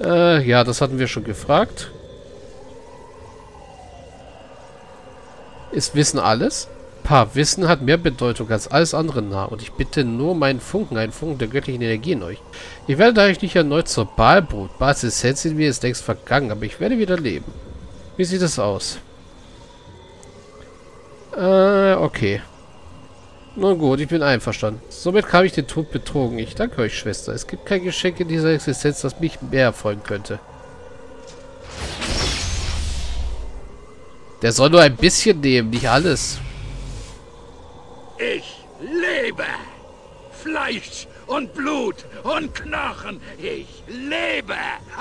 Ja, das hatten wir schon gefragt. Ist Wissen alles? Paar, Wissen hat mehr Bedeutung als alles andere nah. Und ich bitte nur meinen Funken, einen Funken der göttlichen Energie in euch. Ich werde dadurch nicht erneut zur Baalbrut. Baals Essenz in mir ist längst vergangen, aber ich werde wieder leben. Wie sieht es aus? Okay. Nun gut, ich bin einverstanden. Somit habe ich den Tod betrogen. Ich danke euch, Schwester. Es gibt kein Geschenk in dieser Existenz, das mich mehr erfreuen könnte. Der soll nur ein bisschen nehmen, nicht alles. Ich lebe! Fleisch und Blut und Knochen. Ich lebe!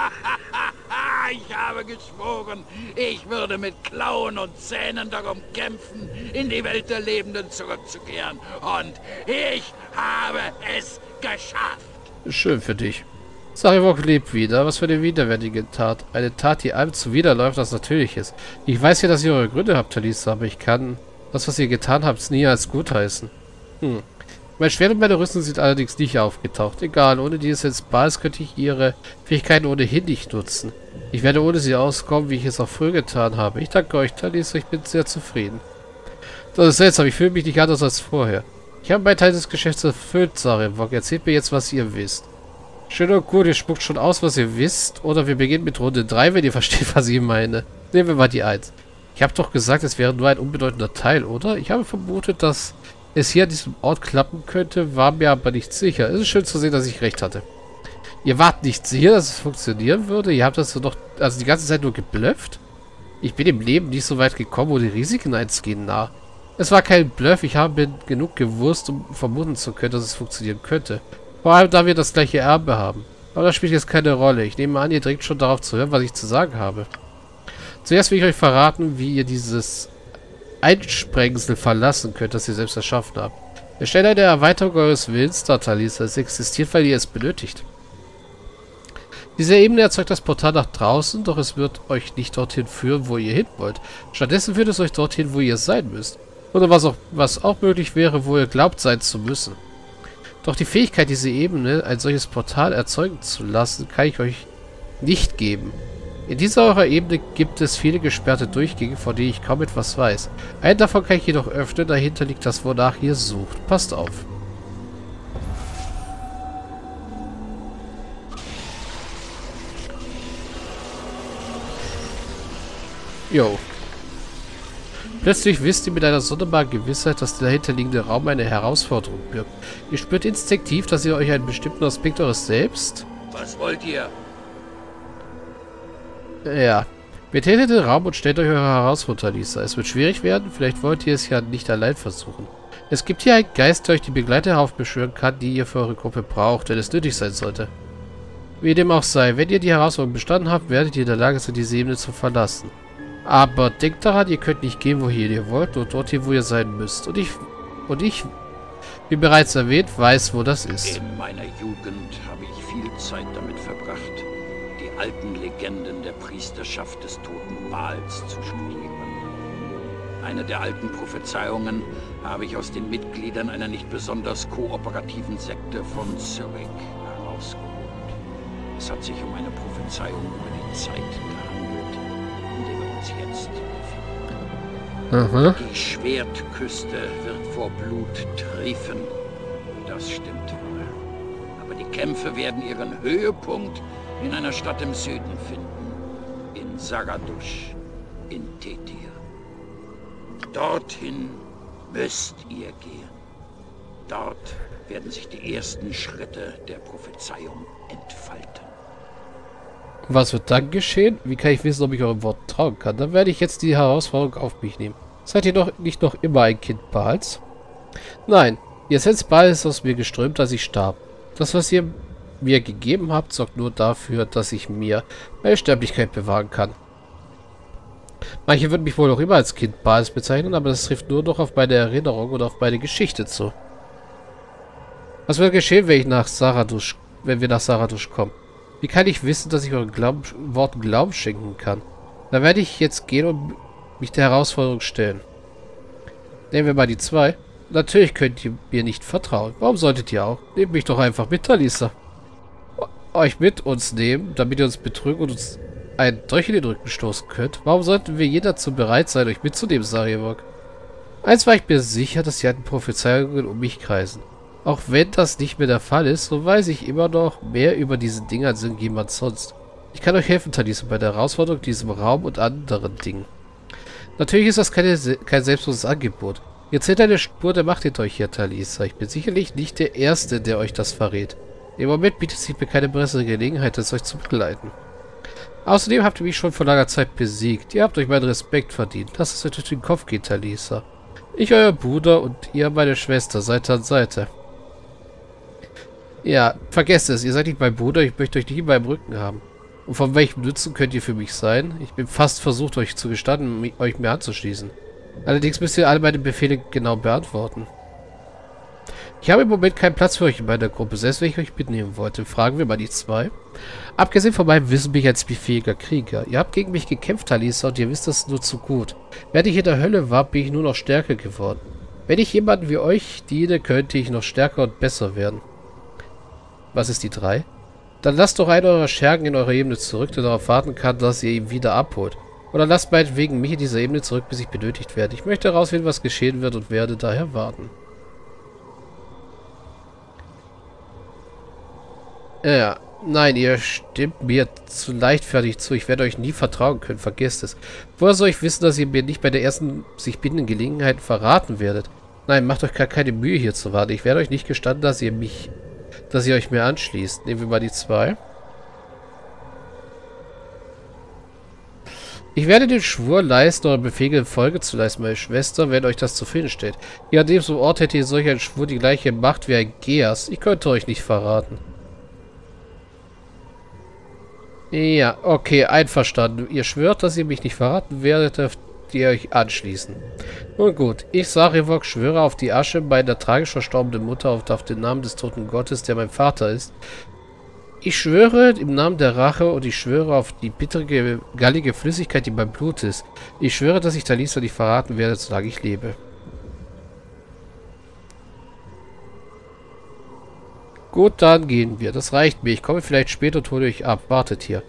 Ich habe geschworen, ich würde mit Klauen und Zähnen darum kämpfen, in die Welt der Lebenden zurückzukehren. Und ich habe es geschafft. Schön für dich. Sarivok lebt wieder. Was für eine widerwärtige Tat. Eine Tat, die allem zuwiderläuft, was natürlich ist. Ich weiß ja, dass ihr eure Gründe habt, Talisa, aber ich kann das, was ihr getan habt, nie als gut heißen. Mein Schwert und meine Rüstung sind allerdings nicht aufgetaucht. Egal, ohne die Essenz Baals könnte ich ihre Fähigkeiten ohnehin nicht nutzen. Ich werde ohne sie auskommen, wie ich es auch früher getan habe. Ich danke euch, Talisa, ich bin sehr zufrieden. Das ist seltsam, ich fühle mich nicht anders als vorher. Ich habe meinen Teil des Geschäfts erfüllt, Sarivok. Erzählt mir jetzt, was ihr wisst. Schön und gut, ihr spuckt schon aus, was ihr wisst. Oder wir beginnen mit Runde 3, wenn ihr versteht, was ich meine. Nehmen wir mal die 1. Ich habe doch gesagt, es wäre nur ein unbedeutender Teil, oder? Ich habe vermutet, dass es hier an diesem Ort klappen könnte, war mir aber nicht sicher. Es ist schön zu sehen, dass ich recht hatte. Ihr wart nicht sicher, dass es funktionieren würde? Ihr habt das doch also die ganze Zeit nur geblufft? Ich bin im Leben nicht so weit gekommen, ohne Risiken einzugehen, nah. Es war kein Bluff, ich habe genug gewusst, um vermuten zu können, dass es funktionieren könnte. Vor allem, da wir das gleiche Erbe haben. Aber das spielt jetzt keine Rolle. Ich nehme an, ihr dringt schon darauf zu hören, was ich zu sagen habe. Zuerst will ich euch verraten, wie ihr dieses Einsprengsel verlassen könnt, das ihr selbst erschaffen habt. Erstellt eine Erweiterung eures Willens, Talisa. Es existiert, weil ihr es benötigt. Diese Ebene erzeugt das Portal nach draußen, doch es wird euch nicht dorthin führen, wo ihr hin wollt. Stattdessen führt es euch dorthin, wo ihr sein müsst. Oder was auch möglich wäre, wo ihr glaubt sein zu müssen. Doch die Fähigkeit, diese Ebene, ein solches Portal erzeugen zu lassen, kann ich euch nicht geben. In dieser eurer Ebene gibt es viele gesperrte Durchgänge, von denen ich kaum etwas weiß. Einen davon kann ich jedoch öffnen, dahinter liegt das, wonach ihr sucht. Passt auf. Jo. Plötzlich wisst ihr mit einer sonderbaren Gewissheit, dass der dahinterliegende Raum eine Herausforderung birgt. Ihr spürt instinktiv, dass ihr euch einen bestimmten Aspekt eures Selbst... Was wollt ihr? Ja. Betretet den Raum und stellt euch eure Herausforderung, Talisa. Es wird schwierig werden, vielleicht wollt ihr es ja nicht allein versuchen. Es gibt hier einen Geist, der euch die Begleiter heraufbeschwören kann, die ihr für eure Gruppe braucht, wenn es nötig sein sollte. Wie dem auch sei, wenn ihr die Herausforderung bestanden habt, werdet ihr in der Lage sein, diese Ebene zu verlassen. Aber denkt daran, ihr könnt nicht gehen, wohin ihr wollt, nur dorthin, wo ihr sein müsst. Und ich, wie bereits erwähnt, weiß, wo das ist. In meiner Jugend habe ich viel Zeit damit verbracht, die alten Legenden der Priesterschaft des toten Baals zu studieren. Eine der alten Prophezeiungen habe ich aus den Mitgliedern einer nicht besonders kooperativen Sekte von Zurich herausgeholt. Es hat sich um eine Prophezeiung über die Zeit gehandelt, in der wir uns jetzt befinden. Aha. Die Schwertküste wird vor Blut triefen. Das stimmt wohl. Aber die Kämpfe werden ihren Höhepunkt in einer Stadt im Süden finden. In Zagadush, in Tetir. Dorthin müsst ihr gehen. Dort werden sich die ersten Schritte der Prophezeiung entfalten. Was wird dann geschehen? Wie kann ich wissen, ob ich eurem Wort trauen kann? Dann werde ich jetzt die Herausforderung auf mich nehmen. Seid ihr doch nicht noch immer ein Kind Baals? Nein, die Essenz Baals ist aus mir geströmt, als ich starb. Das, was ihr mir gegeben habt, sorgt nur dafür, dass ich mir meine Sterblichkeit bewahren kann. Manche würden mich wohl noch immer als Kind Baals bezeichnen, aber das trifft nur noch auf meine Erinnerung und auf meine Geschichte zu. Was wird geschehen, wenn wir nach Zaradush kommen? Wie kann ich wissen, dass ich euren Worten Glauben schenken kann? Da werde ich jetzt gehen und mich der Herausforderung stellen. Nehmen wir mal die 2. Natürlich könnt ihr mir nicht vertrauen. Warum solltet ihr auch? Nehmt mich doch einfach mit, Talisa. euch mit uns nehmen, damit ihr uns betrügen und uns einen Dolch in den Rücken stoßen könnt. Warum sollten wir je dazu bereit sein, euch mitzunehmen, Sarievok? Eins war ich mir sicher, dass die alten Prophezeiungen um mich kreisen. Auch wenn das nicht mehr der Fall ist, so weiß ich immer noch mehr über diese Dinge als irgendjemand sonst. Ich kann euch helfen, Talisa, bei der Herausforderung, diesem Raum und anderen Dingen. Natürlich ist das kein selbstloses Angebot. Ihr zählt eine Spur der Macht hinter euch hier, Talisa. Ich bin sicherlich nicht der Erste, der euch das verrät. Im Moment bietet sich mir keine bessere Gelegenheit, es euch zu begleiten. Außerdem habt ihr mich schon vor langer Zeit besiegt. Ihr habt euch meinen Respekt verdient. Lasst es euch durch den Kopf gehen, Talisa. Ich, euer Bruder, und ihr, meine Schwester, Seite an Seite. Ja, vergesst es, ihr seid nicht mein Bruder, ich möchte euch nicht in meinem Rücken haben. Und von welchem Nutzen könnt ihr für mich sein? Ich bin fast versucht, euch zu gestatten, euch mir anzuschließen. Allerdings müsst ihr alle meine Befehle genau beantworten. Ich habe im Moment keinen Platz für euch in meiner Gruppe, selbst wenn ich euch mitnehmen wollte. Fragen wir mal die zwei. Abgesehen von meinem Wissen bin ich ein spielfähiger Krieger. Ihr habt gegen mich gekämpft, Talisa, und ihr wisst das nur zu gut. Während ich in der Hölle war, bin ich nur noch stärker geworden. Wenn ich jemanden wie euch diene, könnte ich noch stärker und besser werden. Was ist die 3? Dann lasst doch einen eurer Schergen in eure Ebene zurück, der darauf warten kann, dass ihr ihn wieder abholt. Oder lasst meinetwegen mich in dieser Ebene zurück, bis ich benötigt werde. Ich möchte herausfinden, was geschehen wird und werde daher warten. Ja, nein, ihr stimmt mir zu leichtfertig zu. Ich werde euch nie vertrauen können, vergesst es. Woher soll ich wissen, dass ihr mir nicht bei der ersten sich bietenden Gelegenheit verraten werdet? Nein, macht euch gar keine Mühe hier zu warten. Ich werde euch nicht gestatten, dass ihr euch mir anschließt. Nehmen wir mal die 2. Ich werde den Schwur leisten, eure Befehle Folge zu leisten, meine Schwester, wenn euch das zufrieden steht. Hier an diesem Ort hätte ihr solch ein Schwur die gleiche Macht wie ein Geas. Ich könnte euch nicht verraten. Ja, okay, einverstanden. Ihr schwört, dass ihr mich nicht verraten werdet, dürft ihr euch anschließen. Nun gut, ich, Sarievok, schwöre auf die Asche meiner tragisch verstorbenen Mutter und auf den Namen des toten Gottes, der mein Vater ist. Ich schwöre im Namen der Rache und ich schwöre auf die bittere, gallige Flüssigkeit, die mein Blut ist. Ich schwöre, dass ich Talisa nicht verraten werde, solange ich lebe. Gut, dann gehen wir. Das reicht mir. Ich komme vielleicht später und hole euch ab. Wartet hier.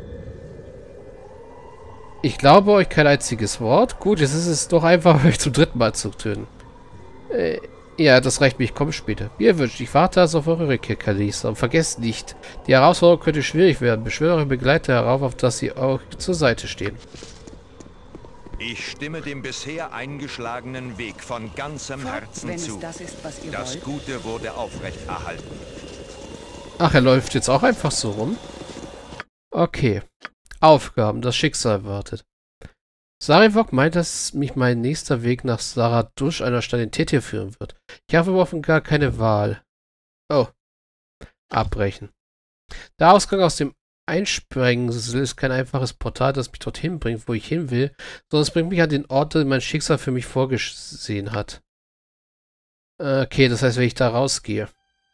Ich glaube euch kein einziges Wort. Gut, jetzt ist es doch einfach, euch zum 3. Mal zu töten. Ja, das reicht mir. Ich komme später. Wie ihr wünscht. Ich warte also auf eure Rückkehr, Talisa. Und vergesst nicht, die Herausforderung könnte schwierig werden. Beschwöre eure Begleiter darauf, auf dass sie euch zur Seite stehen. Ich stimme dem bisher eingeschlagenen Weg von ganzem Herzen zu. Das Gute wurde aufrechterhalten. Ach, er läuft jetzt auch einfach so rum? Okay. Aufgaben. Das Schicksal wartet. Sarievok meint, dass mich mein nächster Weg nach Zaradush, einer Stadt in Tetir, führen wird. Ich habe aber offenbar keine Wahl. Oh. Abbrechen. Der Ausgang aus dem Einsprengsel ist kein einfaches Portal, das mich dorthin bringt, wo ich hin will, sondern es bringt mich an den Ort, den mein Schicksal für mich vorgesehen hat. Okay, das heißt, wenn ich da rausgehe.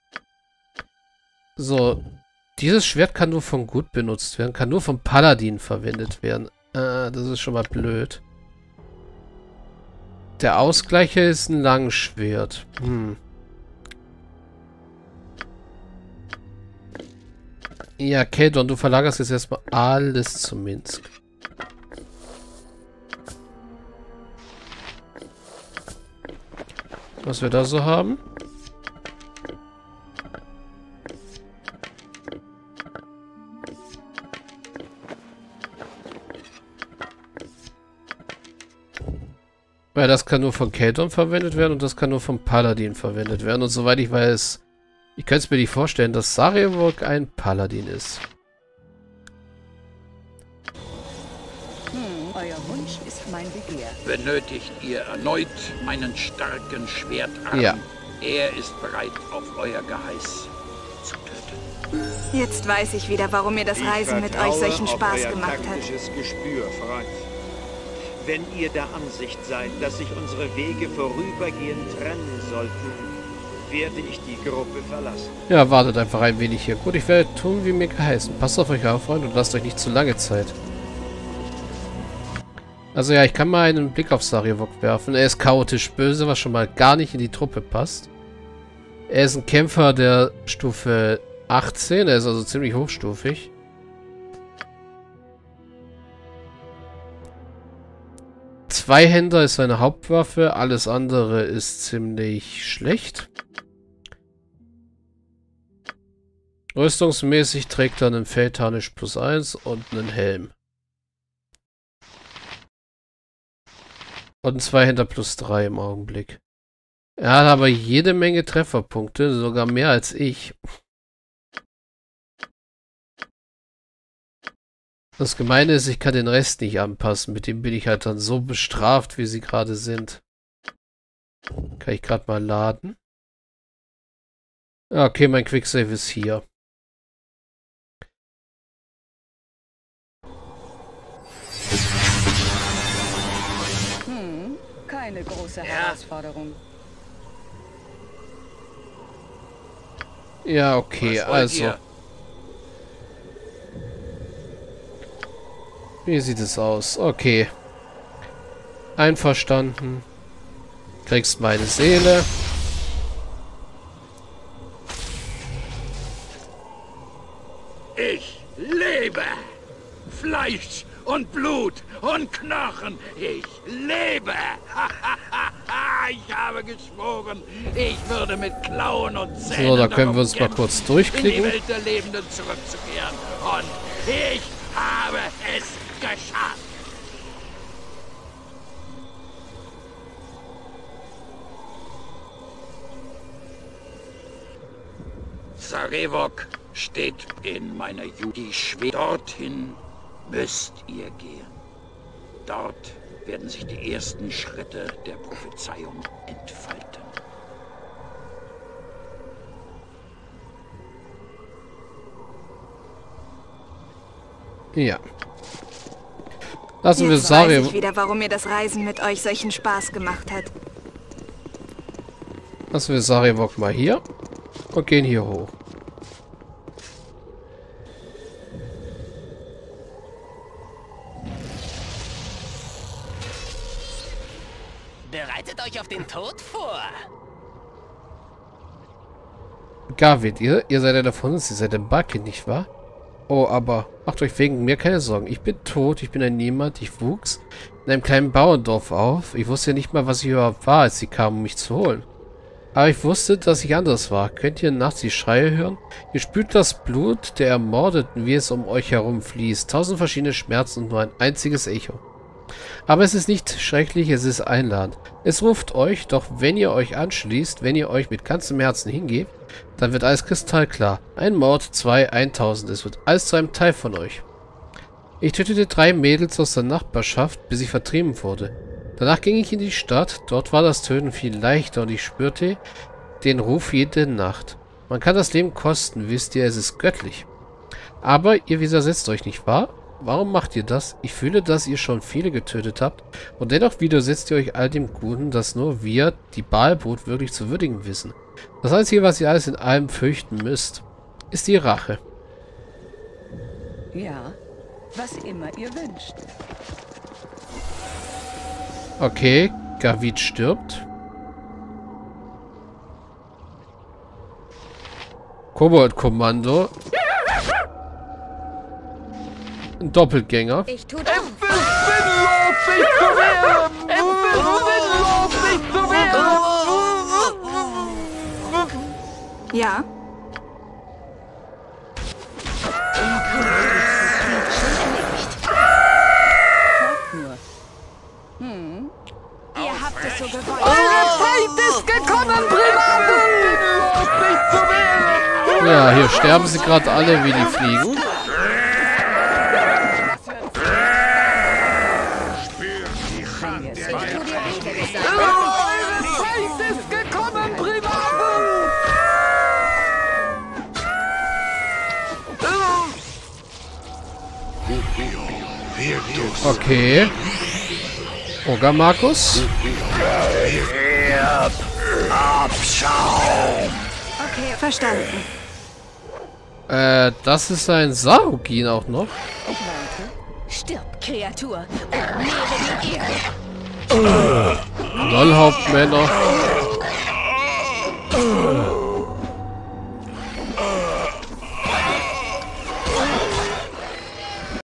So. Dieses Schwert kann nur von Gut benutzt werden, kann nur vom Paladin verwendet werden. Das ist schon mal blöd. Der Ausgleicher ist ein Langschwert. Ja, Keldon, du verlagerst jetzt erstmal alles zu Minsk. Was wir da so haben? Weil das kann nur von Keldon verwendet werden und das kann nur vom Paladin verwendet werden. Und soweit ich weiß, ich könnte es mir nicht vorstellen, dass Sarievok ein Paladin ist. Euer Wunsch ist mein Begehr. Benötigt ihr erneut meinen starken Schwertarm? Ja. Er ist bereit, auf euer Geheiß zu töten. Jetzt weiß ich wieder, warum mir das Reisen mit euch solchen Spaß gemacht hat. Gespür, Freund. Wenn ihr der Ansicht seid, dass sich unsere Wege vorübergehend trennen sollten, werde ich die Gruppe verlassen. Ja, wartet einfach ein wenig hier. Gut, ich werde tun, wie mir geheißen. Passt auf euch auf, Freunde, und lasst euch nicht zu lange Zeit. Also ja, ich kann mal einen Blick auf Sarievok werfen. Er ist chaotisch böse, was schon mal gar nicht in die Truppe passt. Er ist ein Kämpfer der Stufe 18, er ist also ziemlich hochstufig. Zweihänder ist seine Hauptwaffe, alles andere ist ziemlich schlecht. Rüstungsmäßig trägt er einen Feldharnisch +1 und einen Helm. Und ein Zweihänder +3 im Augenblick. Er hat aber jede Menge Trefferpunkte, sogar mehr als ich. Das Gemeine ist, ich kann den Rest nicht anpassen. Mit dem bin ich halt dann so bestraft, wie sie gerade sind. Kann ich gerade mal laden. Okay, mein Quicksave ist hier. Keine große Herausforderung. Ja, okay, also. Wie sieht es aus? Okay. Einverstanden. Kriegst meine Seele. Ich lebe! Fleisch und Blut und Knochen. Ich lebe! Ich habe geschworen, ich würde mit Klauen und Zähnen so, da können wir uns mal kurz durchklicken. in die Welt der Lebenden zurückzukehren. Und ich habe es geschafft. Sarevok steht in meiner Jugend. Dorthin müsst ihr gehen. Dort werden sich die ersten Schritte der Prophezeiung entfalten. Ja. Lassen wir Jetzt weiß ich wieder, warum mir das Reisen mit euch solchen Spaß gemacht hat. Lassen wir Sarevok mal hier und gehen hier hoch. Bereitet euch auf den Tod vor. Garvid, ihr seid ja davon, ihr seid ein Backe, nicht wahr? Oh, aber macht euch wegen mir keine Sorgen. Ich bin tot, ich bin ein Niemand, ich wuchs in einem kleinen Bauerndorf auf. Ich wusste ja nicht mal, was ich überhaupt war, als sie kamen, um mich zu holen. Aber ich wusste, dass ich anders war. Könnt ihr nachts die Schreie hören? Ihr spürt das Blut der Ermordeten, wie es um euch herum fließt. 1000 verschiedene Schmerzen und nur ein einziges Echo. Aber es ist nicht schrecklich, es ist einladend. Es ruft euch, doch wenn ihr euch anschließt, wenn ihr euch mit ganzem Herzen hingebt, dann wird alles kristallklar. Ein Mord, 2, 1000. Es wird alles zu einem Teil von euch. Ich tötete 3 Mädels aus der Nachbarschaft, bis ich vertrieben wurde. Danach ging ich in die Stadt. Dort war das Töten viel leichter und ich spürte den Ruf jede Nacht. Man kann das Leben kosten, wisst ihr, es ist göttlich. Aber ihr widersetzt euch, nicht wahr? Warum macht ihr das? Ich fühle, dass ihr schon viele getötet habt und dennoch widersetzt ihr euch all dem Guten, das nur wir, die Baalbrut, wirklich zu würdigen wissen. Das Einzige, was ihr alles in allem fürchten müsst, ist die Rache. Ja, was immer ihr wünscht. Okay, Garvid stirbt. Kobold-Kommando. Ein Doppelgänger. Ich tue das. Ja. Ihr habt es so gewollt. Eure Zeit ist gekommen, Primaten! Ja, hier sterben sie gerade alle wie die Fliegen. Eure Zeit ist gekommen, Primaten! Okay. Oga Markus. Okay, verstanden. Das ist ein Sarugin auch noch. Stirb, Kreatur, und mehre die Erde. Lollhauptmänner.